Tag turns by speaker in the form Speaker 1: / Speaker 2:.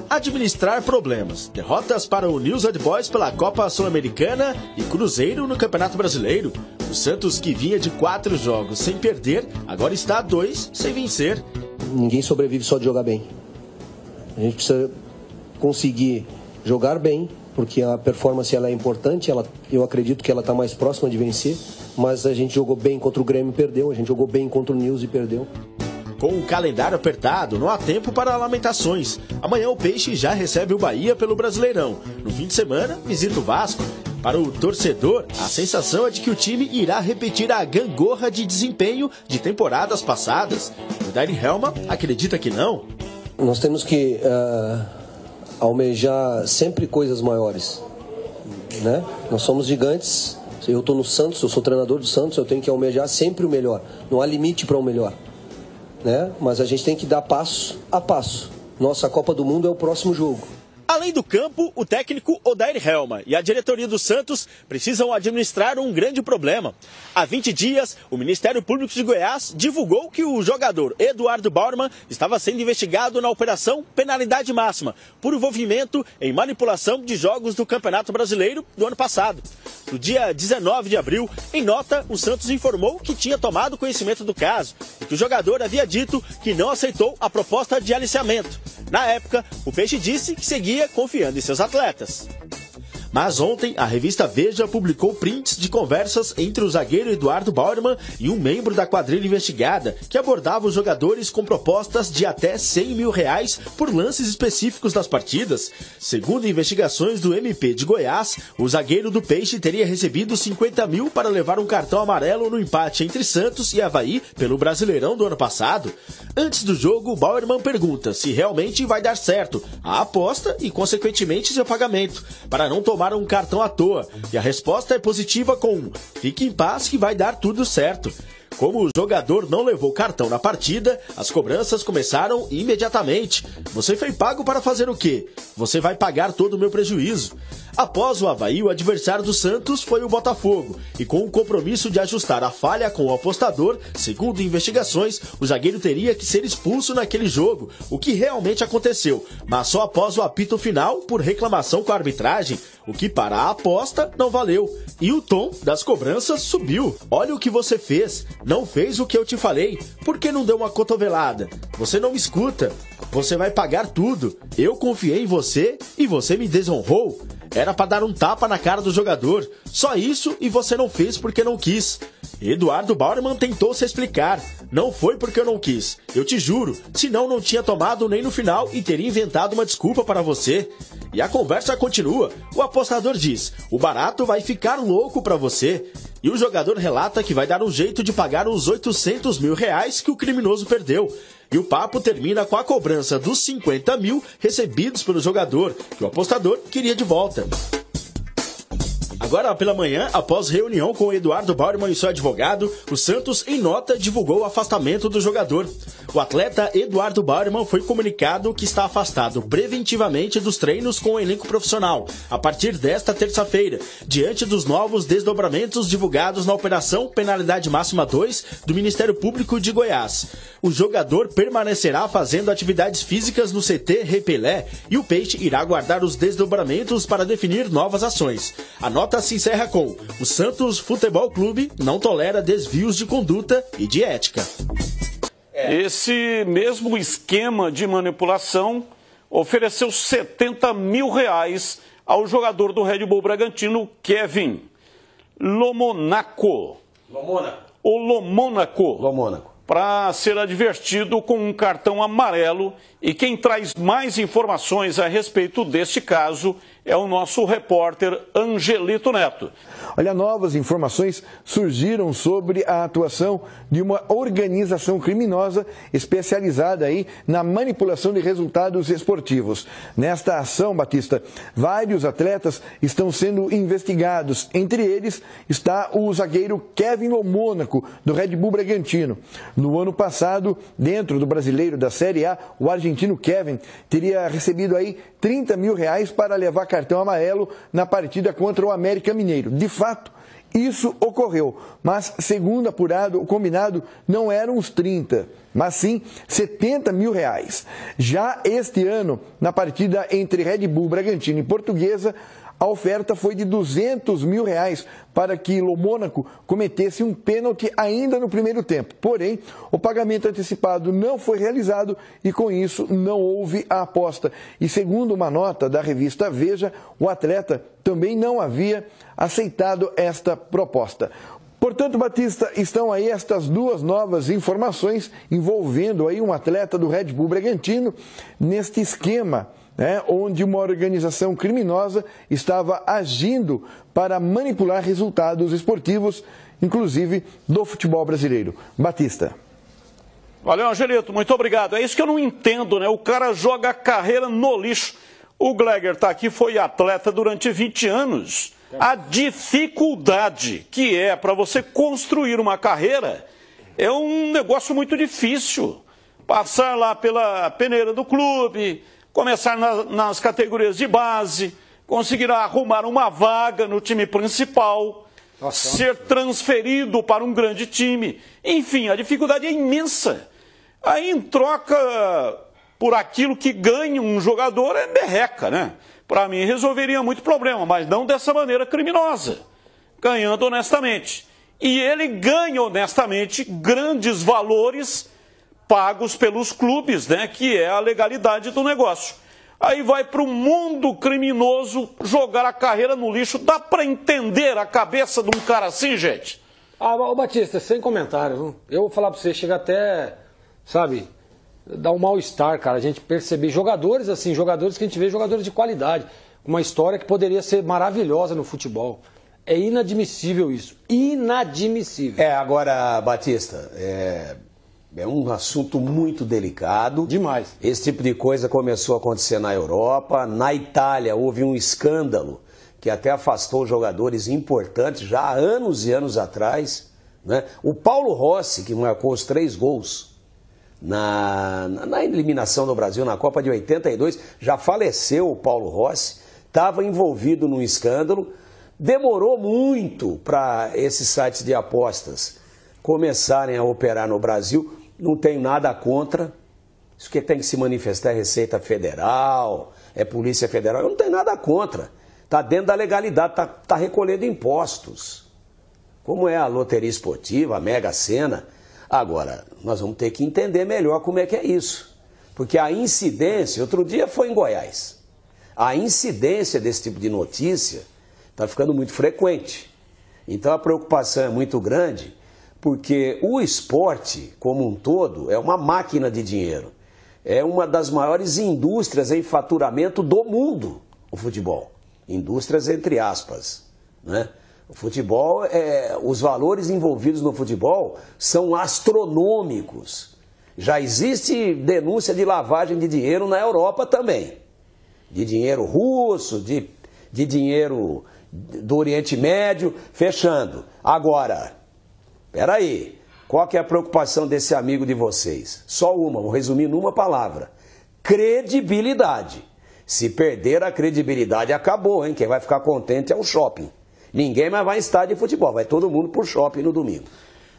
Speaker 1: Administrar problemas. Derrotas para o News Old Boys pela Copa Sul-Americana e Cruzeiro no Campeonato Brasileiro. O Santos, que vinha de 4 jogos sem perder, agora está a 2 sem vencer.
Speaker 2: Ninguém sobrevive só de jogar bem. A gente precisa conseguir jogar bem, porque a performance ela é importante, eu acredito que ela está mais próxima de vencer, mas a gente jogou bem contra o Grêmio e perdeu, a gente jogou bem contra o News e perdeu.
Speaker 1: Com o calendário apertado, não há tempo para lamentações. Amanhã o Peixe já recebe o Bahia pelo Brasileirão. No fim de semana, visita o Vasco. Para o torcedor, a sensação é de que o time irá repetir a gangorra de desempenho de temporadas passadas. O Odair Helma acredita que não.
Speaker 2: Nós temos que almejar sempre coisas maiores, né? Nós somos gigantes, eu estou no Santos, eu sou treinador do Santos, eu tenho que almejar sempre o melhor. Não há limite para o melhor, né? Mas a gente tem que dar passo a passo. Nossa Copa do Mundo é o próximo jogo.
Speaker 1: Além do campo, o técnico Odair Helma e a diretoria do Santos precisam administrar um grande problema. Há 20 dias, o Ministério Público de Goiás divulgou que o jogador Eduardo Bauerman estava sendo investigado na Operação Penalidade Máxima por envolvimento em manipulação de jogos do Campeonato Brasileiro do ano passado. No dia 19 de abril, em nota, o Santos informou que tinha tomado conhecimento do caso e que o jogador havia dito que não aceitou a proposta de aliciamento. Na época, o Peixe disse que seguia confiando em seus atletas. Mas ontem, a revista Veja publicou prints de conversas entre o zagueiro Eduardo Bauerman e um membro da quadrilha investigada, que abordava os jogadores com propostas de até R$100 mil por lances específicos das partidas. Segundo investigações do MP de Goiás, o zagueiro do Peixe teria recebido 50 mil para levar um cartão amarelo no empate entre Santos e Avaí pelo Brasileirão do ano passado. Antes do jogo, Bauerman pergunta se realmente vai dar certo a aposta e, consequentemente, seu pagamento, para não tomar um cartão à toa, e a resposta é positiva com "fique em paz que vai dar tudo certo". Como o jogador não levou cartão na partida, as cobranças começaram imediatamente. "Você foi pago para fazer o quê? Você vai pagar todo o meu prejuízo". Após o Avaí, o adversário do Santos foi o Botafogo, e com o compromisso de ajustar a falha com o apostador, segundo investigações, o zagueiro teria que ser expulso naquele jogo, o que realmente aconteceu, mas só após o apito final por reclamação com a arbitragem, o que para a aposta não valeu. E o tom das cobranças subiu. "Olha o que você fez, não fez o que eu te falei, por que não deu uma cotovelada? Você não me escuta, você vai pagar tudo, eu confiei em você e você me desonrou. Era para dar um tapa na cara do jogador, só isso, e você não fez porque não quis". Eduardo Bauerman tentou se explicar. "Não foi porque eu não quis, eu te juro, senão não tinha tomado nem no final e teria inventado uma desculpa para você". E a conversa continua. O apostador diz: "O barato vai ficar louco para você". E o jogador relata que vai dar um jeito de pagar os R$800 mil que o criminoso perdeu. E o papo termina com a cobrança dos 50 mil recebidos pelo jogador, que o apostador queria de volta. Agora pela manhã, após reunião com Eduardo Bauerman e seu advogado, o Santos, em nota, divulgou o afastamento do jogador. O atleta Eduardo Bauerman foi comunicado que está afastado preventivamente dos treinos com o elenco profissional, a partir desta terça-feira, diante dos novos desdobramentos divulgados na Operação Penalidade Máxima 2 do Ministério Público de Goiás. O jogador permanecerá fazendo atividades físicas no CT Repelé e o Peixe irá aguardar os desdobramentos para definir novas ações. A nota se encerra com: "O Santos Futebol Clube não tolera desvios de conduta e de ética".
Speaker 3: Esse mesmo esquema de manipulação ofereceu R$70 mil ao jogador do Red Bull Bragantino, Kevin Lomônaco, para ser advertido com um cartão amarelo. E quem traz mais informações a respeito deste caso é o nosso repórter Angelito Neto.
Speaker 4: Olha, novas informações surgiram sobre a atuação de uma organização criminosa especializada aí na manipulação de resultados esportivos. Nesta ação, Batista, vários atletas estão sendo investigados. Entre eles está o zagueiro Kevin Lomônaco, do Red Bull Bragantino. No ano passado, dentro do Brasileiro da Série A, o argentino Kevin teria recebido aí R$30 mil para levar cartão amarelo na partida contra o América Mineiro. De fato, Isso ocorreu, mas segundo apurado, o combinado não eram os 30, mas sim 70 mil reais. Já este ano, na partida entre Red Bull Bragantino e Portuguesa, a oferta foi de 200 mil reais para que o Mônaco cometesse um pênalti ainda no primeiro tempo. Porém, o pagamento antecipado não foi realizado e, com isso, não houve a aposta. E, segundo uma nota da revista Veja, o atleta também não havia aceitado esta proposta. Portanto, Batista, estão aí estas duas novas informações envolvendo aí um atleta do Red Bull Bragantino neste esquema, onde uma organização criminosa estava agindo para manipular resultados esportivos, inclusive do futebol brasileiro. Batista.
Speaker 3: Valeu, Angelito, muito obrigado. É isso que eu não entendo, né? O cara joga a carreira no lixo. O Gleger está aqui, foi atleta durante 20 anos. A dificuldade que é para você construir uma carreira é um negócio muito difícil. Passar lá pela peneira do clube, começar nas categorias de base, conseguir arrumar uma vaga no time principal, ser transferido para um grande time. Enfim, a dificuldade é imensa. Aí, em troca por aquilo que ganha um jogador, é merreca, né? Para mim, resolveria muito problema, mas não dessa maneira criminosa, ganhando honestamente. E ele ganha honestamente grandes valores pagos pelos clubes, né, que é a legalidade do negócio. Aí vai para o mundo criminoso jogar a carreira no lixo. Dá para entender a cabeça de um cara assim, gente?
Speaker 5: Ô Batista, sem comentário, viu? Eu vou falar para você, chega até, sabe, dar um mal-estar, cara, a gente perceber jogadores assim, jogadores que a gente vê, jogadores de qualidade, uma história que poderia ser maravilhosa no futebol. É inadmissível isso, inadmissível.
Speaker 6: Agora, Batista, é um assunto muito delicado.
Speaker 5: Demais.
Speaker 6: Esse tipo de coisa começou a acontecer na Europa. Na Itália houve um escândalo que até afastou jogadores importantes já há anos e anos atrás, né? O Paulo Rossi, que marcou os 3 gols na eliminação do Brasil na Copa de 82, já faleceu o Paulo Rossi, estava envolvido num escândalo. Demorou muito para esses sites de apostas começarem a operar no Brasil. Não tenho nada contra. Isso que tem que se manifestar é Receita Federal, é Polícia Federal. Eu não tenho nada contra. Está dentro da legalidade, está recolhendo impostos. Como é a loteria esportiva, a Mega Sena. Agora, nós vamos ter que entender melhor como é que é isso. Porque a incidência, outro dia foi em Goiás, a incidência desse tipo de notícia está ficando muito frequente. Então a preocupação é muito grande, porque o esporte, como um todo, é uma máquina de dinheiro. É uma das maiores indústrias em faturamento do mundo, o futebol. Indústrias entre aspas, né? O futebol, os valores envolvidos no futebol são astronômicos. Já existe denúncia de lavagem de dinheiro na Europa também. De dinheiro russo, de dinheiro do Oriente Médio, fechando. Agora, peraí, qual que é a preocupação desse amigo de vocês? Só uma, vou resumir numa palavra. Credibilidade. Se perder a credibilidade, acabou, hein? Quem vai ficar contente é o shopping. Ninguém mais vai em estádio de futebol, vai todo mundo pro shopping no domingo.